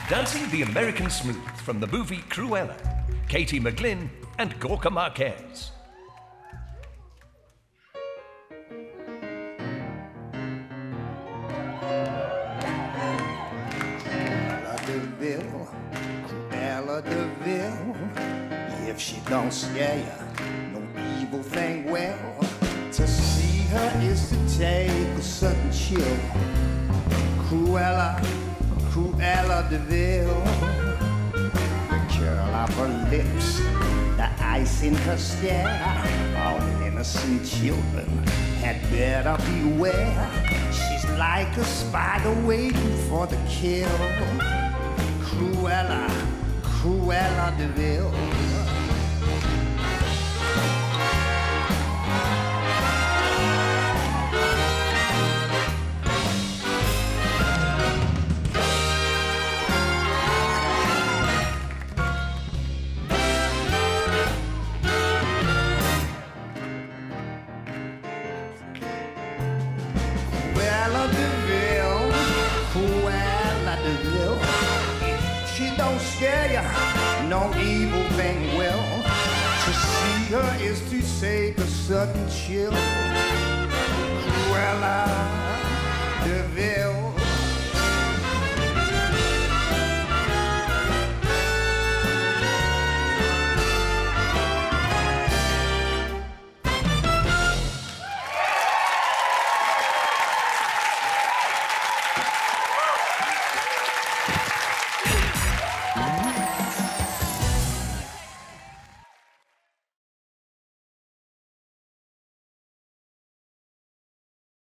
Dancing the American Smooth from the movie Cruella, Katie McGlynn and Gorka Marquez. Cruella de Vil, if she don't scare ya, no evil thing will. To see her is to take a sudden chill. Cruella de Vil, the curl of her lips, the ice in her stare. All innocent children had better beware. She's like a spider waiting for the kill. Cruella de Vil. Cruella de Vil. She don't scare ya, no evil thing will. To see her is to take a sudden chill. Cruella